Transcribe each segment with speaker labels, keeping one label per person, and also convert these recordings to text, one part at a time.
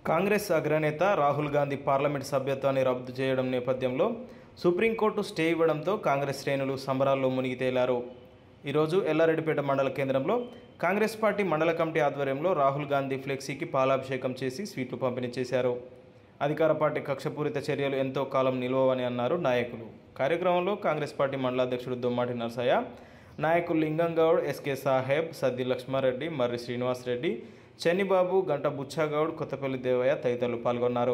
Speaker 1: కాంగ్రెస్ అగ్రనేత రాహుల్ గాంధీ పార్లమెంట్ సభ్యత్వాన్ని రద్దు చేయడం నేపథ్యంలో సుప్రీంకోర్టు స్టే ఇవ్వడంతో కాంగ్రెస్ శ్రేణులు సంబరాల్లో మునిగి తేలారు. ఈరోజు ఎల్లారెడ్డిపేట మండల కేంద్రంలో కాంగ్రెస్ పార్టీ మండల కమిటీ ఆధ్వర్యంలో రాహుల్ గాంధీ ఫ్లెక్సీకి పాలాభిషేకం చేసి స్వీట్లు పంపిణీ చేశారు. అధికార పార్టీ కక్షపూరిత చర్యలు ఎంతో కాలం నిలవని అన్నారు నాయకులు. కార్యక్రమంలో కాంగ్రెస్ పార్టీ మండల అధ్యక్షుడు దొమ్మాటి నరసయ్య, నాయకులు లింగంగౌడ్, ఎస్కే సాహెబ్, సద్ది లక్ష్మారెడ్డి, మర్రి శ్రీనివాస్ రెడ్డి, చెన్నిబాబు, గంట బుచ్చాగౌడ్, కొత్తపల్లి దేవయ్య తదితరులు పాల్గొన్నారు.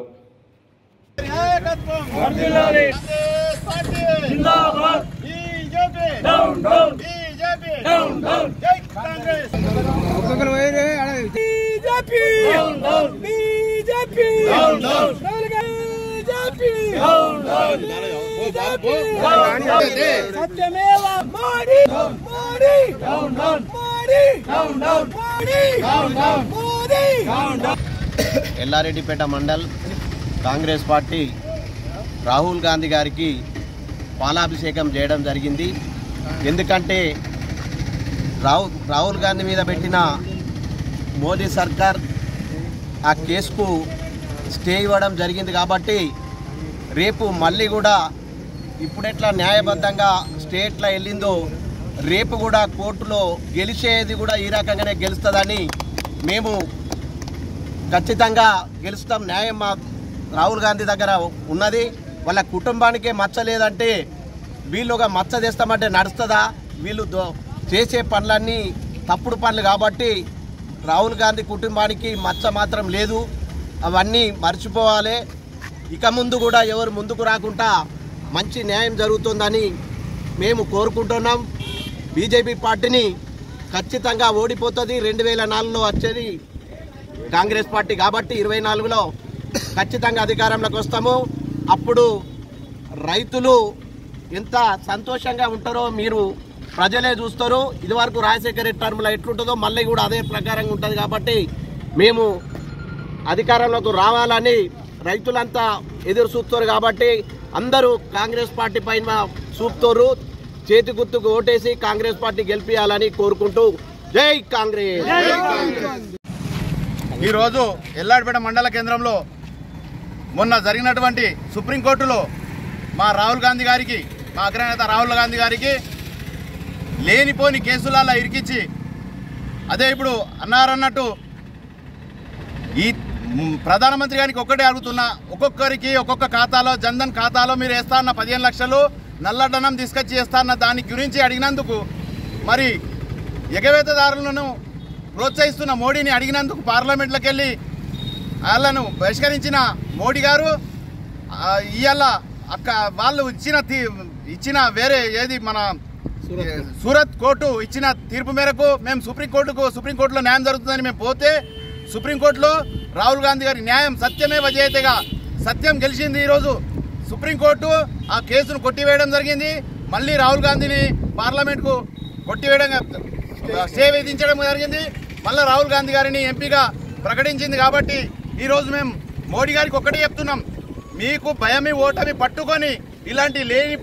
Speaker 2: ఎల్లారెడ్డిపేట మండల్ కాంగ్రెస్ పార్టీ రాహుల్ గాంధీ గారికి పాలాభిషేకం చేయడం జరిగింది. ఎందుకంటే రాహుల్ గాంధీ మీద పెట్టిన మోదీ సర్కార్ ఆ కేసుకు స్టే ఇవ్వడం జరిగింది. కాబట్టి రేపు మళ్ళీ కూడా ఇప్పుడెట్లా న్యాయబద్ధంగా స్టే ఎట్లా వెళ్ళిందో రేపు కూడా కోర్టులో గెలిచేది కూడా ఈ రకంగానే గెలుస్తుందని మేము ఖచ్చితంగా గెలుస్తాం. న్యాయం మా రాహుల్ గాంధీ దగ్గర ఉన్నది. వాళ్ళ కుటుంబానికే మచ్చలేదంటే వీళ్ళుగా మచ్చ చేస్తామంటే నడుస్తుందా? వీళ్ళు చేసే పనులన్నీ తప్పుడు పనులు కాబట్టి రాహుల్ గాంధీ కుటుంబానికి మచ్చ మాత్రం లేదు. అవన్నీ మర్చిపోవాలి. ఇక ముందు కూడా ఎవరు ముందుకు రాకుండా మంచి న్యాయం జరుగుతుందని మేము కోరుకుంటున్నాం. బీజేపీ పార్టీని ఖచ్చితంగా ఓడిపోతుంది. 2004లో వచ్చేది కాంగ్రెస్ పార్టీ కాబట్టి 24లో ఖచ్చితంగా అధికారంలోకి వస్తాము. అప్పుడు రైతులు ఎంత సంతోషంగా ఉంటారో మీరు ప్రజలే చూస్తారు. ఇదివరకు రాజశేఖర రెడ్డి టర్మ్లో ఎట్లుంటుందో మళ్ళీ కూడా అదే ప్రకారంగా ఉంటుంది. కాబట్టి మేము అధికారంలోకి రావాలని రైతులంతా ఎదురు చూస్తారు. కాబట్టి అందరూ కాంగ్రెస్ పార్టీ పైన చూపుతారు. చేతి గుర్తుకు ఓటేసి కాంగ్రెస్ పార్టీ గెలిపించాలని కోరుకుంటూ జై కాంగ్రెస్.
Speaker 3: ఈరోజు ఎల్లారెడ్డిపేట మండల కేంద్రంలో మొన్న జరిగినటువంటి సుప్రీంకోర్టులో మా రాహుల్ గాంధీ గారికి, మా అగ్రనేత రాహుల్ గాంధీ గారికి లేనిపోని కేసులలో ఇరికించి, అదే ఇప్పుడు అన్నారన్నట్టు ఈ ప్రధానమంత్రి గారికి ఒక్కటే అడుగుతున్నా, ఒక్కొక్కరికి ఒక్కొక్క ఖాతాలో జన్ధన్ ఖాతాలో మీరు వేస్తా అన్న 15 లక్షలు నల్లధనం తీసుకొచ్చి వేస్తా అన్న దాని గురించి అడిగినందుకు, మరి ఎగవేతదారులను ప్రోత్సహిస్తున్న మోడీని అడిగినందుకు పార్లమెంట్లోకి వెళ్ళి వాళ్ళను బహిష్కరించిన మోడీ గారు ఇవాళ వాళ్ళు ఇచ్చిన వేరే ఏది మన సూరత్ కోర్టు ఇచ్చిన తీర్పు మేరకు మేము సుప్రీంకోర్టులో న్యాయం జరుగుతుందని మేము పోతే సుప్రీంకోర్టులో రాహుల్ గాంధీ గారి న్యాయం సత్యమే విజేతగా సత్యం గెలిచింది. ఈరోజు సుప్రీంకోర్టు ఆ కేసును కొట్టివేయడం జరిగింది. మళ్ళీ రాహుల్ గాంధీని పార్లమెంట్కు కొట్టివేయడం, స్టే విధించడం జరిగింది. మళ్ళీ రాహుల్ గాంధీ గారిని ఎంపీగా ప్రకటించింది. కాబట్టి ఈరోజు మేము మోడీ గారికి ఒక్కటే చెప్తున్నాం, మీకు భయమి ఓటమి పట్టుకొని ఇలాంటి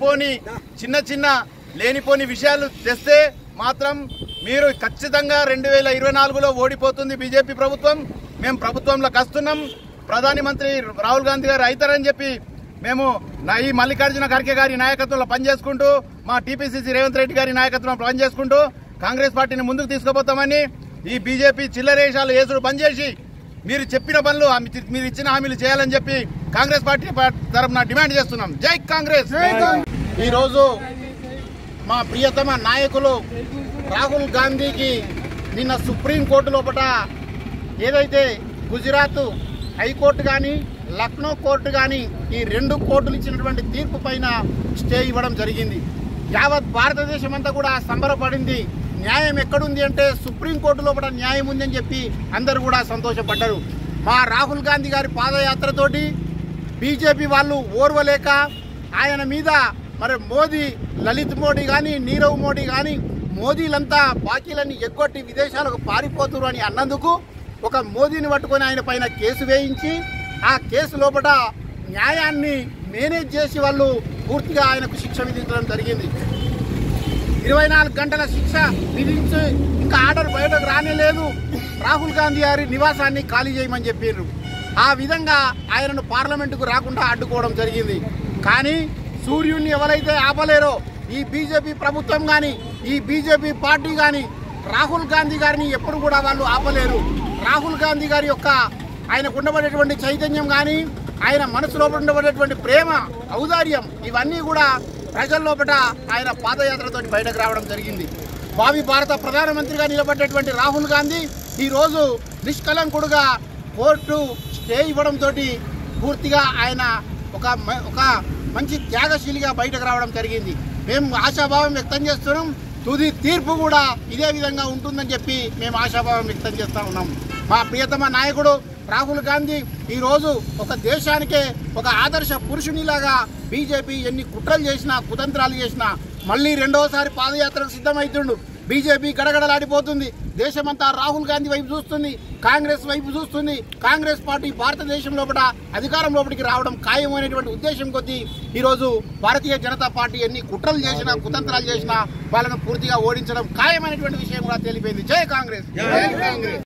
Speaker 3: లేనిపోని విషయాలు తెస్తే మాత్రం మీరు ఖచ్చితంగా 2024లో ఓడిపోతుంది బీజేపీ ప్రభుత్వం. మేము ప్రభుత్వంలోకి వస్తున్నాం. ప్రధానమంత్రి రాహుల్ గాంధీ గారు అవుతారని చెప్పి మేము ఈ మల్లికార్జున ఖర్గే గారి నాయకత్వంలో పనిచేసుకుంటూ, మా టీపీసీసీ రేవంత్ రెడ్డి గారి నాయకత్వంలో పనిచేసుకుంటూ కాంగ్రెస్ పార్టీని ముందుకు తీసుకుపోతామని, ఈ బీజేపీ చిల్లరేషాలు వేసుడు బంద్ చేసి మీరు చెప్పిన పనులు, మీరు ఇచ్చిన హామీలు చేయాలని చెప్పి కాంగ్రెస్ పార్టీ తరఫున డిమాండ్ చేస్తున్నాం. జై కాంగ్రెస్. ఈరోజు మా ప్రియతమ నాయకులు రాహుల్ గాంధీకి నిన్న సుప్రీంకోర్టు లోపల ఏదైతే గుజరాత్ హైకోర్టు కానీ లక్నో కోర్టు కానీ ఈ 2 కోర్టులు ఇచ్చినటువంటి తీర్పు పైన స్టే ఇవ్వడం జరిగింది. యావత్ భారతదేశం అంతా కూడా సంబరపడింది. న్యాయం ఎక్కడుంది అంటే సుప్రీంకోర్టు లోపల న్యాయం ఉందని చెప్పి అందరూ కూడా సంతోషపడ్డారు. మా రాహుల్ గాంధీ గారి పాదయాత్రతోటి బీజేపీ వాళ్ళు ఓర్వలేక ఆయన మీద మరి లలిత్ మోడీ కానీ నీరవ్ మోడీ కానీ మోదీలంతా బాకీలన్నీ ఎగ్గొట్టి విదేశాలకు పారిపోతున్నారు అని అన్నందుకు ఒక మోదీని పట్టుకొని ఆయన పైన కేసు వేయించి ఆ కేసు లోపల న్యాయాన్ని మేనేజ్ చేసి వాళ్ళు పూర్తిగా ఆయనకు శిక్ష విధించడం జరిగింది. 24 గంటల శిక్ష విధించి ఇంకా ఆర్డర్ బయటకు రానేలేదు. రాహుల్ గాంధీ గారి నివాసాన్ని ఖాళీ చేయమని చెప్పారు. ఆ విధంగా ఆయనను పార్లమెంటుకు రాకుండా అడ్డుకోవడం జరిగింది. కానీ సూర్యుడిని ఎవరైతే ఆపలేరో ఈ బీజేపీ ప్రభుత్వం కానీ ఈ బీజేపీ పార్టీ కానీ రాహుల్ గాంధీ గారిని ఎప్పుడు కూడా వాళ్ళు ఆపలేరు. రాహుల్ గాంధీ గారి యొక్క ఆయనకు ఉండబడేటువంటి చైతన్యం కానీ ఆయన మనసులో ఉండబడేటువంటి ప్రేమ, ఔదార్యం ఇవన్నీ కూడా ప్రజల లోపల ఆయన పాదయాత్రతో బయటకు రావడం జరిగింది. భావి భారత ప్రధానమంత్రిగా నిలబడ్డటువంటి రాహుల్ గాంధీ ఈరోజు నిష్కలంకుడుగా కోర్టు స్టే ఇవ్వడంతో పూర్తిగా ఆయన ఒక మంచి త్యాగశీలిగా బయటకు రావడం జరిగింది. మేము ఆశాభావం వ్యక్తం చేస్తున్నాం. తుది తీర్పు కూడా ఇదే విధంగా ఉంటుందని చెప్పి మేము ఆశాభావం వ్యక్తం చేస్తూ ఉన్నాం. మా ప్రియతమ నాయకుడు రాహుల్ గాంధీ ఈరోజు ఒక దేశానికే ఒక ఆదర్శ పురుషునిలాగా బీజేపీ ఎన్ని కుట్రలు చేసినా కుతంత్రాలు చేసినా మళ్ళీ రెండోసారి పాదయాత్రకు సిద్ధమవుతుండు. బీజేపీ గడగడలాడిపోతుంది. దేశమంతా రాహుల్ గాంధీ వైపు చూస్తుంది, కాంగ్రెస్ వైపు చూస్తుంది. కాంగ్రెస్ పార్టీ భారతదేశం లోపల అధికారం లోపలికి రావడం ఖాయమైనటువంటి ఉద్దేశం కొద్దీ ఈరోజు భారతీయ జనతా పార్టీ ఎన్ని కుట్రలు చేసినా కుతంత్రాలు చేసినా వాళ్ళను పూర్తిగా ఓడించడం ఖాయమైనటువంటి విషయం కూడా తెలిపింది. జై కాంగ్రెస్.